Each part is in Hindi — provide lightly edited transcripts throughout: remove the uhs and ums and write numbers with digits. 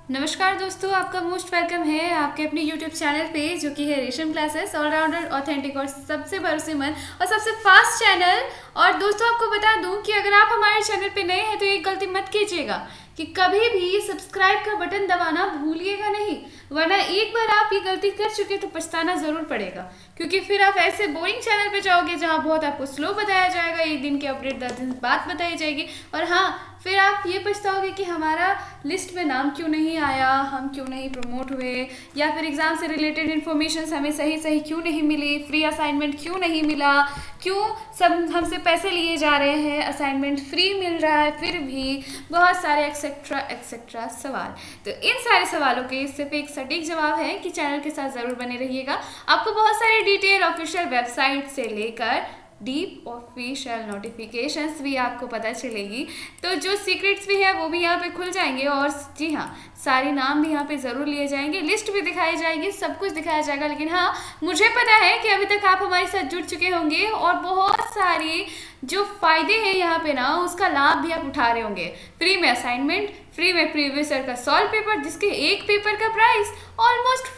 नमस्कार दोस्तों, आपका मोस्ट वेलकम है आपके अपने YouTube चैनल पे जो कि है रेशम क्लासेस, ऑलराउंडर, ऑथेंटिक और सबसे भरोसेमंद और सबसे फास्ट चैनल। और दोस्तों आपको बता दूं कि अगर आप हमारे चैनल पे नए हैं तो एक गलती मत कीजिएगा कि कभी भी सब्सक्राइब का बटन दबाना भूलिएगा नहीं, वरना एक बार आप ये गलती कर चुके तो पछताना ज़रूर पड़ेगा, क्योंकि फिर आप ऐसे बोरिंग चैनल पे जाओगे जहाँ बहुत आपको स्लो बताया जाएगा, एक दिन के अपडेट 10 दिन बाद बताई जाएगी, और हाँ फिर आप ये पछताओगे कि हमारा लिस्ट में नाम क्यों नहीं आया, हम क्यों नहीं प्रमोट हुए, या फिर एग्ज़ाम से रिलेटेड इन्फॉर्मेशन हमें सही क्यों नहीं मिली, फ्री असाइनमेंट क्यों नहीं मिला, क्यों सब हमसे पैसे लिए जा रहे हैं, असाइनमेंट फ्री मिल रहा है फिर भी, बहुत सारे एक्सेट्रा सवाल। तो इन सारे सवालों के सिर्फ एक सटीक जवाब है कि चैनल के साथ ज़रूर बने रहिएगा। आपको बहुत सारे डिटेल ऑफिशियल वेबसाइट से लेकर डीप ऑफिशियल नोटिफिकेशंस भी आपको पता चलेगी, तो जो सीक्रेट्स भी है वो भी यहाँ पे खुल जाएंगे, और जी हाँ सारे नाम भी यहाँ पे ज़रूर लिए जाएंगे, लिस्ट भी दिखाई जाएगी, सब कुछ दिखाया जाएगा। लेकिन हाँ मुझे पता है कि अभी तक आप हमारे साथ जुड़ चुके होंगे और बहुत सारी जो फ़ायदे हैं यहाँ पे ना उसका लाभ भी आप उठा रहे होंगे। फ्री में असाइनमेंट, फ्री में प्रीवियस ईयर का सॉल्व पेपर जिसके एक पेपर का प्राइस ऑलमोस्ट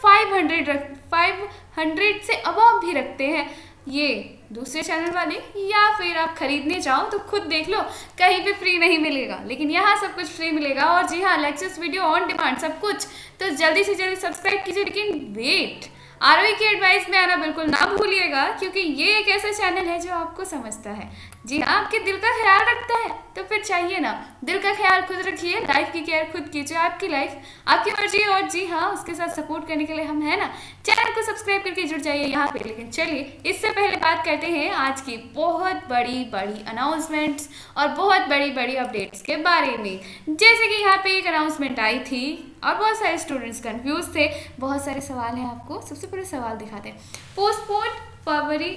500 से अबव भी रखते हैं ये दूसरे चैनल वाले, या फिर आप खरीदने जाओ तो खुद देख लो कहीं पे फ्री नहीं मिलेगा, लेकिन यहाँ सब कुछ फ्री मिलेगा। और जी हाँ लेक्चर्स, वीडियो ऑन डिमांड सब कुछ, तो जल्दी से जल्दी सब्सक्राइब कीजिए। लेकिन वेट, आरओई की एडवाइस में आना बिल्कुल ना भूलिएगा, क्योंकि ये एक ऐसा चैनल है जो आपको समझता है, जी हाँ आपके दिल का ख्याल रखता है। तो फिर चाहिए ना, दिल का ख्याल खुद रखिए, लाइफ की केयर खुद कीजिए, आपकी लाइफ आपकी मर्जी, और जी हाँ उसके साथ सपोर्ट करने के लिए हम है ना, चैनल को सब्सक्राइब करके जुड़ जाइए यहाँ पे। लेकिन चलिए इससे पहले बात करते हैं आज की बहुत बड़ी अनाउंसमेंट्स और बहुत बड़ी अपडेट्स के बारे में। जैसे कि यहाँ पे एक अनाउंसमेंट आई थी और बहुत सारे स्टूडेंट्स कंफ्यूज थे, बहुत सारे सवाल हैं, आपको सबसे पहले सवाल दिखाते हैं। पोस्टपोन फरवरी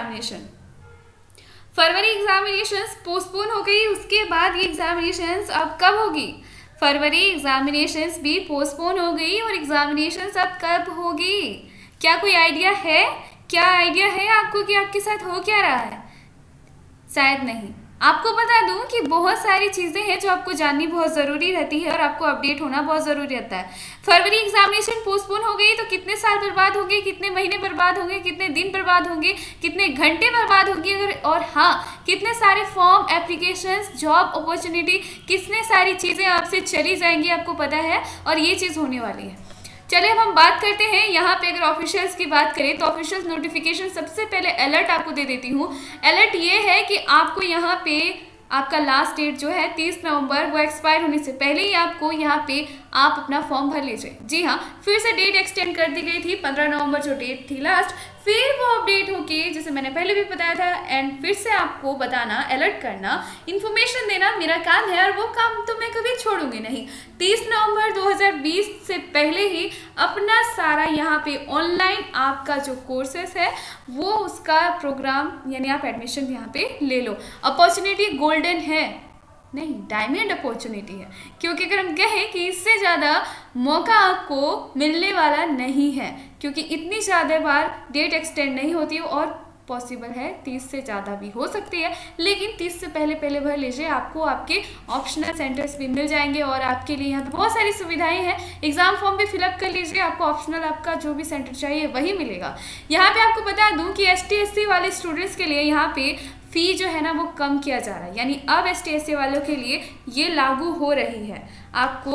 एग्जामिनेशंस पोस्टपोन हो गई, उसके बाद ये एग्जामिनेशंस अब कब होगी? फरवरी एग्जामिनेशंस भी पोस्टपोन हो गई और एग्जामिनेशंस अब कब होगी? क्या कोई आइडिया है? क्या आइडिया है आपको कि आपके साथ हो क्या रहा है? शायद नहीं। आपको बता दूं कि बहुत सारी चीज़ें हैं जो आपको जाननी बहुत ज़रूरी रहती है और आपको अपडेट होना बहुत ज़रूरी रहता है। फरवरी एग्जामिनेशन पोस्टपोन हो गई तो कितने साल बर्बाद होंगे, कितने महीने बर्बाद होंगे, कितने दिन बर्बाद होंगे, कितने घंटे बर्बाद होंगे, और हाँ कितने सारे फॉर्म, एप्लीकेशंस, जॉब अपॉर्चुनिटी, कितने सारी चीज़ें आपसे चली जाएंगी, आपको पता है, और ये चीज़ होने वाली है। चलिए अब हम बात करते हैं यहाँ पे। अगर ऑफिशियल्स की बात करें तो ऑफिशियल नोटिफिकेशन, सबसे पहले अलर्ट आपको दे देती हूँ। अलर्ट ये है कि आपको यहाँ पे आपका लास्ट डेट जो है 30 नवंबर, वो एक्सपायर होने से पहले ही आपको यहाँ पे आप अपना फॉर्म भर लीजिए। जी हाँ फिर से डेट एक्सटेंड कर दी गई थी, 15 नवंबर जो डेट थी लास्ट, फिर वो अपडेट होके जैसे मैंने पहले भी बताया था, एंड फिर से आपको बताना, अलर्ट करना, इन्फॉर्मेशन देना मेरा काम है, और वो काम तो मैं कभी छोड़ूंगी नहीं। 30 नवंबर 2020 से पहले ही अपना सारा यहाँ पे ऑनलाइन आपका जो कोर्सेस है वो उसका प्रोग्राम यानी आप एडमिशन यहाँ पे ले लो। अपॉर्चुनिटी गोल्डन है नहीं, डायमंड अपॉर्चुनिटी है, क्योंकि अगर हम कहें कि इससे ज़्यादा मौका आपको मिलने वाला नहीं है, क्योंकि इतनी ज़्यादा बार डेट एक्सटेंड नहीं होती और पॉसिबल है 30 से ज़्यादा भी हो सकती है, लेकिन 30 से पहले भर लीजिए, आपको आपके ऑप्शनल सेंटर्स भी मिल जाएंगे और आपके लिए यहाँ पे बहुत सारी सुविधाएं हैं। एग्जाम फॉर्म भी फिलअप कर लीजिए, आपको ऑप्शनल आपका जो भी सेंटर चाहिए वही मिलेगा। यहाँ पे आपको बता दूँ कि ST SC वाले स्टूडेंट्स के लिए यहाँ पे फ़ी जो है ना वो कम किया जा रहा है, यानी अब ST SC वालों के लिए ये लागू हो रही है। आपको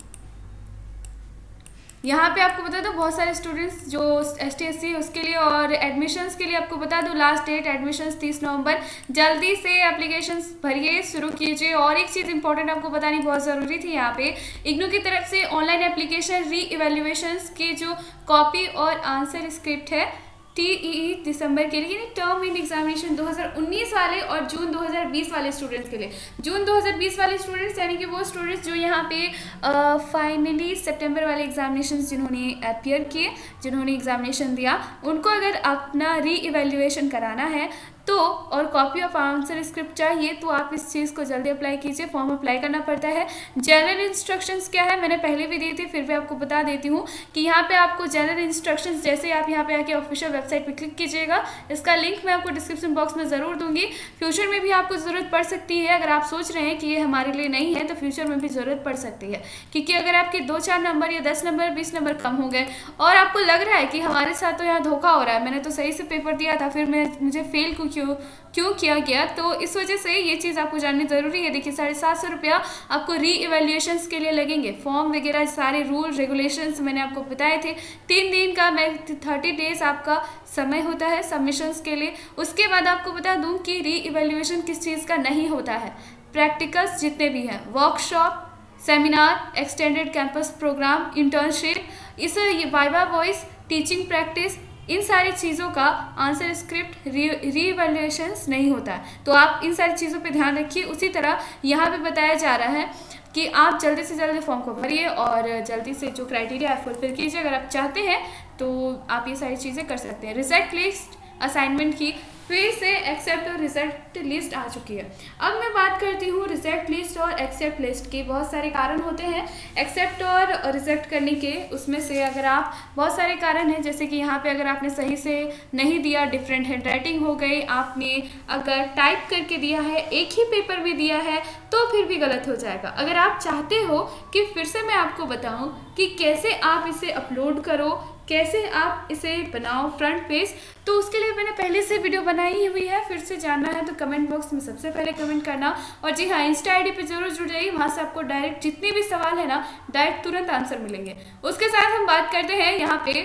यहाँ पे आपको बता दो बहुत सारे स्टूडेंट्स जो ST SC उसके लिए, और एडमिशन्स के लिए आपको बता दो लास्ट डेट एडमिशन्स 30 नवंबर, जल्दी से एप्लीकेशंस भरिए, शुरू कीजिए। और एक चीज़ इंपॉर्टेंट आपको बतानी बहुत ज़रूरी थी, यहाँ पे इग्नू की तरफ से ऑनलाइन एप्लीकेशन री इवेल्युएशंस की जो कॉपी और आंसर स्क्रिप्ट है TEE दिसंबर के लिए, टर्म इन एग्जामिनेशन 2019 वाले और जून 2020 वाले स्टूडेंट्स के लिए। जून 2020 वाले स्टूडेंट्स यानी कि वो स्टूडेंट्स जो यहाँ पे फाइनली सितंबर वाले एग्जामिनेशन जिन्होंने अपियर किए, जिन्होंने एग्जामिनेशन दिया, उनको अगर अपना री इवेल्युएशन कराना है तो और कॉपी ऑफ आंसर स्क्रिप्ट चाहिए, तो आप इस चीज़ को जल्दी अप्लाई कीजिए, फॉर्म अप्लाई करना पड़ता है। जनरल इंस्ट्रक्शंस क्या है मैंने पहले भी दी थी, फिर भी आपको बता देती हूँ कि यहाँ पे आपको जनरल इंस्ट्रक्शंस, जैसे आप यहाँ पे आके ऑफिशियल वेबसाइट पे क्लिक कीजिएगा, इसका लिंक मैं आपको डिस्क्रिप्शन बॉक्स में ज़रूर दूंगी। फ्यूचर में भी आपको ज़रूरत पड़ सकती है, अगर आप सोच रहे हैं कि ये हमारे लिए नहीं है तो फ्यूचर में भी ज़रूरत पड़ सकती है, क्योंकि अगर आपके 2-4 नंबर या 10 नंबर 20 नंबर कम हो गए और आपको लग रहा है कि हमारे साथ तो यहाँ धोखा हो रहा है, मैंने तो सही से पेपर दिया था, फिर मुझे फेल क्यों किया गया, तो इस वजह से ये चीज़ आपको जाननी ज़रूरी है। देखिए 750 रुपया आपको री इवेल्यूएशंस के लिए लगेंगे, फॉर्म वगैरह सारे रूल रेगुलेशंस मैंने आपको बताए थे। 3 दिन का 30 डेज आपका समय होता है सबमिशंस के लिए। उसके बाद आपको बता दूं कि री इवेल्यूएशन किस चीज़ का नहीं होता है, प्रैक्टिकल्स जितने भी हैं, workshop, seminar, extended campus program, internship, इस वाइवा वॉइस, टीचिंग प्रैक्टिस, इन सारी चीज़ों का आंसर स्क्रिप्ट रीइवैल्यूएशंस नहीं होता है। तो आप इन सारी चीज़ों पे ध्यान रखिए। उसी तरह यहाँ पे बताया जा रहा है कि आप जल्दी से जल्दी फॉर्म को भरिए और जल्दी से जो क्राइटेरिया है फुलफिल कीजिए। अगर आप चाहते हैं तो आप ये सारी चीज़ें कर सकते हैं। रिजल्ट लिस्ट असाइनमेंट की फिर से एक्सेप्ट और रिजेक्ट लिस्ट आ चुकी है। अब मैं बात करती हूँ रिजेक्ट लिस्ट और एक्सेप्ट लिस्ट की। बहुत सारे कारण होते हैं एक्सेप्ट और रिजेक्ट करने के, उसमें से अगर आप बहुत सारे कारण हैं, जैसे कि यहाँ पे अगर आपने सही से नहीं दिया, डिफरेंट हैंड राइटिंग हो गई, आपने अगर टाइप करके दिया है, एक ही पेपर में दिया है, तो फिर भी गलत हो जाएगा। अगर आप चाहते हो कि फिर से मैं आपको बताऊँ कि कैसे आप इसे अपलोड करो, कैसे आप इसे बनाओ फ्रंट पेज, तो उसके लिए मैंने पहले से वीडियो बनाई हुई है। फिर से जानना है तो कमेंट बॉक्स में सबसे पहले कमेंट करना। और जी हाँ, इंस्टा आईडी पे जरूर जुड़ जाइए, वहाँ से आपको डायरेक्ट जितने भी सवाल है ना, डायरेक्ट तुरंत आंसर मिलेंगे। उसके साथ हम बात करते हैं यहाँ पे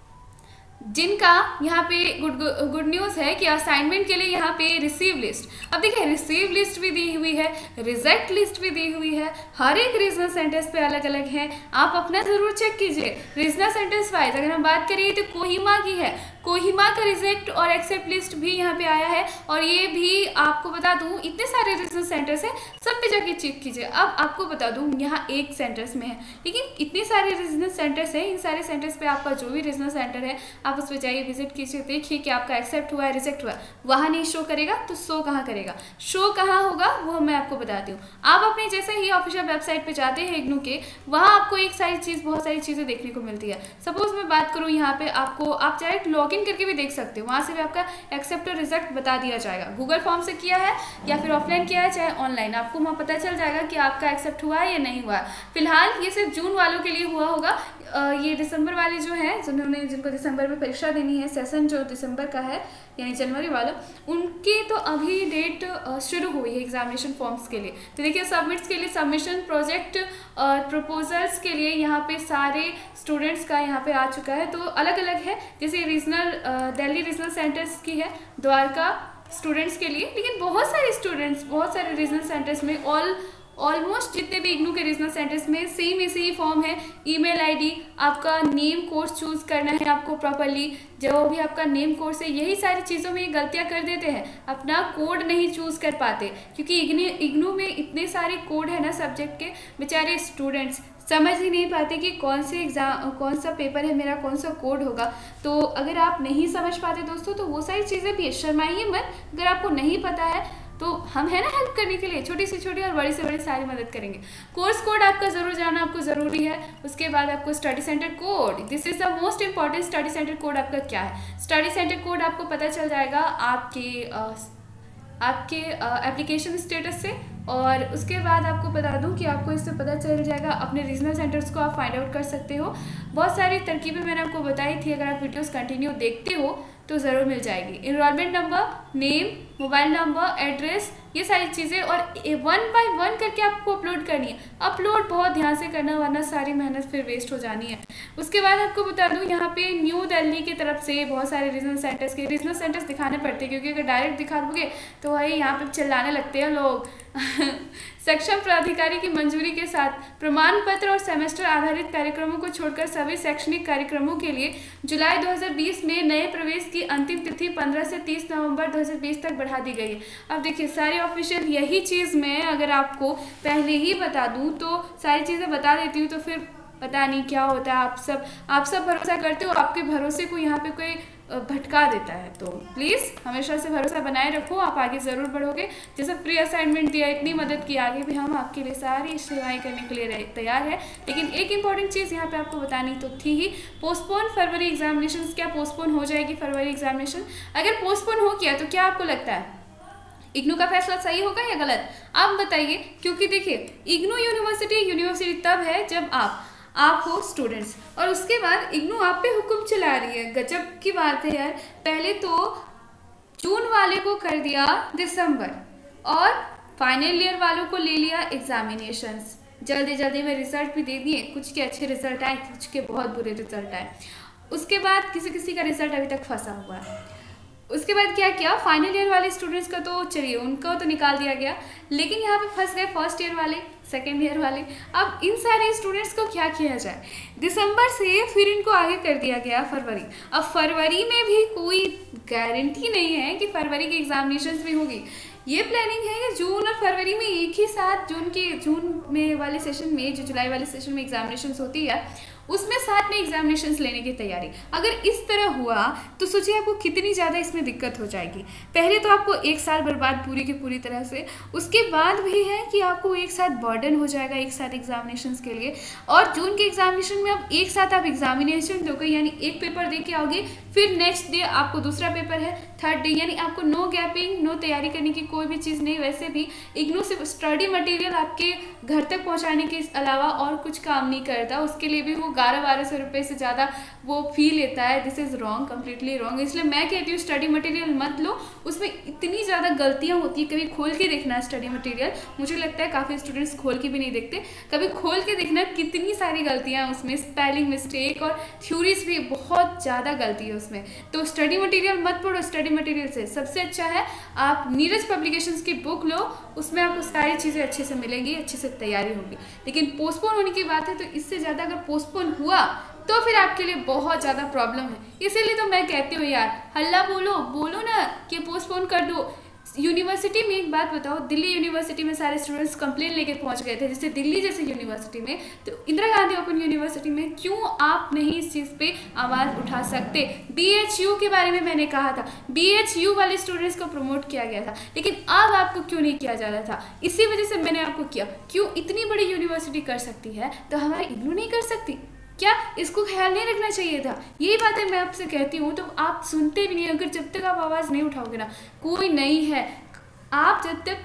जिनका यहाँ पे गुड न्यूज़ है कि असाइनमेंट के लिए यहाँ पे रिसीव लिस्ट। अब देखिए रिसीव लिस्ट भी दी हुई है, रिजेक्ट लिस्ट भी दी हुई है, हर एक रीजनल सेंटर्स पे अलग अलग है। आप अपना ज़रूर चेक कीजिए। रीजनल सेंटर्स वाइज अगर हम बात करिए तो कोहिमा की है, कोहिमा का रिजेक्ट और एक्सेप्ट लिस्ट भी यहाँ पे आया है। और ये भी आपको बता दूँ, इतने सारे रीजनल सेंटर्स हैं, सब पे जाके चेक कीजिए। अब आपको बता दूँ यहाँ एक सेंटर्स में है, लेकिन इतने सारे रीजनल सेंटर्स हैं, इन सारे सेंटर्स पे आपका जो भी रीजनल सेंटर है आप उस पर जाइए, विजिट कीजिए, देखिए कि आपका एक्सेप्ट हुआ है, रिजेक्ट हुआ है। वहाँ नहीं शो करेगा तो शो कहाँ करेगा, शो कहाँ होगा वो मैं आपको बताती हूँ। आप अपने जैसे ही ऑफिशियल वेबसाइट पे जाते हैं इग्नू के, वहाँ आपको एक सारी चीज़, बहुत सारी चीज़ें देखने को मिलती है। सपोज मैं बात करूँ यहाँ पे आपको, आप डायरेक्ट लॉग इन करके भी देख सकते हो, वहाँ से भी आपका एक्सेप्ट और रिजेक्ट बता दिया जाएगा। गूगल फॉर्म से किया है या फिर ऑफलाइन किया है चाहे ऑनलाइन, आपको वहाँ पता चल जाएगा कि आपका एक्सेप्ट हुआ है या नहीं हुआ है। फिलहाल ये सिर्फ जून वालों के लिए हुआ होगा, ये दिसंबर वाले जो हैं जिनको दिसंबर में परीक्षा देनी है, सेशन जो दिसंबर का है यानी जनवरी वाला, उनकी तो अभी डेट शुरू हुई है एग्जामिनेशन फॉर्म्स के लिए। तो देखिए सबमिट्स के लिए, सबमिशन प्रोजेक्ट और प्रपोजल्स के लिए यहाँ पे सारे स्टूडेंट्स का यहाँ पे आ चुका है। तो अलग अलग है, जैसे रीजनल दिल्ली रीजनल सेंटर्स की है, द्वारका स्टूडेंट्स के लिए, लेकिन बहुत सारे स्टूडेंट्स बहुत सारे रीजनल सेंटर्स में ऑलमोस्ट जितने भी इग्नू के रीजनल सेंटर्स में सेम ऐसे ही फॉर्म है। ईमेल आईडी, आपका नेम कोर्स चूज करना है आपको प्रॉपरली, जो भी आपका नेम कोर्स है, यही सारी चीज़ों में ये गलतियां कर देते हैं, अपना कोड नहीं चूज कर पाते, क्योंकि इग्नू में इतने सारे कोड है ना सब्जेक्ट के, बेचारे स्टूडेंट्स समझ ही नहीं पाते कि कौन सा पेपर है मेरा, कौन सा कोड होगा। तो अगर आप नहीं समझ पाते दोस्तों, तो वो सारी चीज़ें भी शर्माइए मत। अगर आपको नहीं पता है तो हम है ना हेल्प करने के लिए, छोटी से छोटी और बड़ी से बड़ी सारी मदद करेंगे। कोर्स कोड आपका ज़रूर जानना आपको ज़रूरी है। उसके बाद आपको study centre code, this is the most important. Study centre code आपका क्या है, स्टडी सेंटर कोड आपको पता चल जाएगा आपके एप्लीकेशन स्टेटस से। और उसके बाद आपको बता दूं कि आपको इससे पता चल जाएगा, अपने रीजनल सेंटर्स को आप फाइंड आउट कर सकते हो। बहुत सारी तरकीबें मैंने आपको बताई थी, अगर आप वीडियोस कंटिन्यू देखते हो तो ज़रूर मिल जाएगी। Enrolment number, name, mobile number, address, ये सारी चीज़ें, और 1 बाय 1 करके आपको अपलोड करनी है। अपलोड बहुत ध्यान से करना, वरना सारी मेहनत फिर वेस्ट हो जानी है। उसके बाद आपको बता दूं यहाँ पे न्यू दिल्ली की तरफ से बहुत सारे रीजनल सेंटर्स दिखाने पड़ते हैं, क्योंकि अगर डायरेक्ट दिखा दोगे तो भाई यहाँ पे चिल्लाने लगते हैं लोग। सक्षम प्राधिकारी की मंजूरी के साथ प्रमाण पत्र और सेमेस्टर आधारित कार्यक्रमों को छोड़कर सभी शैक्षणिक कार्यक्रमों के लिए जुलाई 2020 में नए प्रवेश की अंतिम तिथि 15 से 30 नवंबर 2020 तक बढ़ा दी गई है। अब देखिए सारी ऑफिशियल यही चीज़ मैं अगर आपको पहले ही बता दूं तो सारी चीज़ें बता देती हूँ, तो फिर पता नहीं क्या होता है। आप सब भरोसा करते हो, आपके भरोसे को यहाँ पे कोई भटका देता है। तो प्लीज़ हमेशा से भरोसा बनाए रखो, आप आगे ज़रूर बढ़ोगे। जैसे फ्री असाइनमेंट दिया, इतनी मदद की, आगे भी हम आपके लिए सारी सेवाएं करने के लिए तैयार है। लेकिन एक इंपॉर्टेंट चीज़ यहाँ पे आपको बतानी तो थी ही, पोस्टपोन फरवरी एग्जामिनेशन। क्या पोस्टपोन हो जाएगी फरवरी एग्जामिनेशन? अगर पोस्टपोन हो गया तो क्या आपको लगता है इग्नू का फैसला सही होगा या गलत? आप बताइए। क्योंकि देखिए, इग्नू यूनिवर्सिटी तब है जब आप हो स्टूडेंट्स, और उसके बाद इग्नू आप पे हुक्म चला रही है। गजब की बात है यार। पहले तो जून वाले को कर दिया दिसंबर, और फाइनल ईयर वालों को ले लिया एग्जामिनेशंस। जल्दी जल्दी में रिजल्ट भी दे दिए, कुछ के अच्छे रिजल्ट आए, कुछ के बहुत बुरे रिजल्ट आए। उसके बाद किसी किसी का रिजल्ट अभी तक फंसा हुआ है। उसके बाद क्या किया, फाइनल ईयर वाले स्टूडेंट्स का तो चलिए उनको तो निकाल दिया गया, लेकिन यहाँ पे फंस गए फर्स्ट ईयर वाले, सेकेंड ईयर वाले। अब इन सारे स्टूडेंट्स को क्या किया जाए? दिसंबर से फिर इनको आगे कर दिया गया फरवरी। अब फरवरी में भी कोई गारंटी नहीं है कि फरवरी की एग्जामिनेशंस भी होगी। ये प्लानिंग है कि जून और फरवरी में एक ही साथ जून में वाले सेशन में, जो जुलाई वाले सेशन में एग्जामिनेशंस होती है, उसमें साथ में एग्जामिनेशंस लेने की तैयारी। अगर इस तरह हुआ तो सोचिए आपको कितनी ज़्यादा इसमें दिक्कत हो जाएगी। पहले तो आपको एक साल बर्बाद पूरी की पूरी तरह से, उसके बाद भी है कि आपको एक साथ बर्डन हो जाएगा एक साथ एग्जामिनेशंस के लिए। और जून के एग्जामिनेशन में अब एक साथ आप एग्जामिनेशन दोगे, यानी एक पेपर दे के आओगे, फिर नेक्स्ट डे आपको दूसरा पेपर है, थर्ड डे, यानी आपको नो गैपिंग, नो तैयारी करने की कोई भी चीज़ नहीं। वैसे भी इग्नू सिर्फ स्टडी मटेरियल आपके घर तक पहुंचाने के अलावा और कुछ काम नहीं करता। उसके लिए भी वो 1100-1200 रुपये से ज़्यादा वो फी लेता है। This is wrong, completely wrong. इसलिए मैं कहती हूँ स्टडी मटेरियल मत लो, उसमें इतनी ज़्यादा गलतियाँ होती है। कभी खोल के देखना स्टडी मटेरियल, मुझे लगता है काफ़ी स्टूडेंट्स खोल के भी नहीं देखते। कभी खोल के देखना, कितनी सारी गलतियाँ उसमें, स्पेलिंग मिस्टेक और थ्योरीज भी बहुत ज़्यादा गलती है उसमें। तो स्टडी मटेरियल मत पढ़ो। स्टडी मटेरियल से सबसे अच्छा है आप नीरज पब्लिकेशंस की बुक लो, उसमें आपको सारी चीज़ें अच्छे से मिलेंगी, अच्छे से तैयारी होगी। लेकिन पोस्टपोन होने की बात है तो इससे ज़्यादा अगर पोस्टपोन हुआ तो फिर आपके लिए बहुत ज़्यादा प्रॉब्लम है। इसीलिए तो मैं कहती हूँ यार, हल्ला बोलो ना कि पोस्टपोन कर दो। यूनिवर्सिटी में एक बात बताओ, दिल्ली यूनिवर्सिटी में सारे स्टूडेंट्स कंप्लेन लेके पहुंच गए थे, जैसे दिल्ली जैसे यूनिवर्सिटी में, तो इंदिरा गांधी ओपन यूनिवर्सिटी में क्यों आप नहीं इस चीज़ पे आवाज़ उठा सकते? BHU के बारे में मैंने कहा था, BHU वाले स्टूडेंट्स को प्रमोट किया गया था, लेकिन अब आपको क्यों नहीं किया जा रहा था? इसी वजह से मैंने आपको किया। क्यों इतनी बड़ी यूनिवर्सिटी कर सकती है तो हमारी इग्नू नहीं कर सकती क्या? इसको ख्याल नहीं रखना चाहिए था? यही बातें मैं आपसे कहती हूँ, तो आप सुनते भी नहीं। अगर जब तक आप आवाज़ नहीं उठाओगे ना, कोई नहीं है। आप जब तक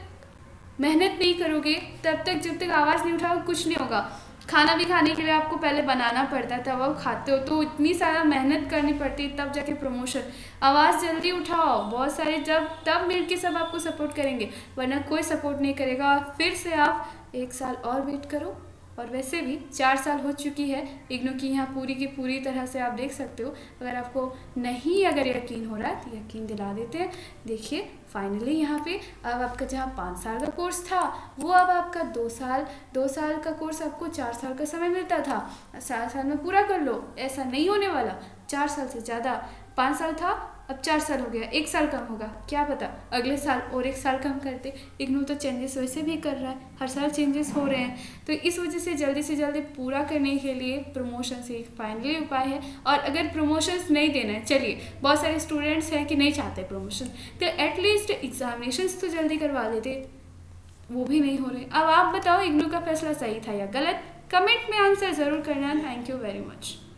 मेहनत नहीं करोगे, तब तक जब तक आवाज़ नहीं उठाओगे, कुछ नहीं होगा। खाना भी खाने के लिए आपको पहले बनाना पड़ता है, तब आप खाते हो, तो इतनी सारा मेहनत करनी पड़ती है, तब जाके प्रमोशन। आवाज़ जल्दी उठाओ, बहुत सारे तब मिल के सब आपको सपोर्ट करेंगे, वरना कोई सपोर्ट नहीं करेगा। फिर से आप 1 साल और वेट करो। और वैसे भी 4 साल हो चुकी है इग्नू की यहाँ पूरी की पूरी तरह से, आप देख सकते हो। अगर आपको नहीं यकीन हो रहा है तो यकीन दिला देते हैं। देखिए फाइनली यहाँ पे अब आपका जहाँ 5 साल का कोर्स था, वो अब आपका 2 साल का कोर्स आपको 4 साल का समय मिलता था, 4 साल में पूरा कर लो। ऐसा नहीं होने वाला, 4 साल से ज़्यादा। 5 साल था, अब 4 साल हो गया, 1 साल कम होगा, क्या पता अगले साल और 1 साल कम करते। इग्नू तो चेंजेस वैसे भी कर रहा है, हर साल चेंजेस हो रहे हैं, तो इस वजह से जल्दी से जल्दी पूरा करने के लिए प्रमोशन से एक फाइनली उपाय है। और अगर प्रमोशंस नहीं देना है, चलिए बहुत सारे स्टूडेंट्स हैं कि नहीं चाहते प्रमोशन, तो एटलीस्ट एग्जामिनेशंस तो जल्दी करवा देते, वो भी नहीं हो रहे। अब आप बताओ इग्नू का फैसला सही था या गलत? कमेंट में आंसर ज़रूर करना। Thank you very much.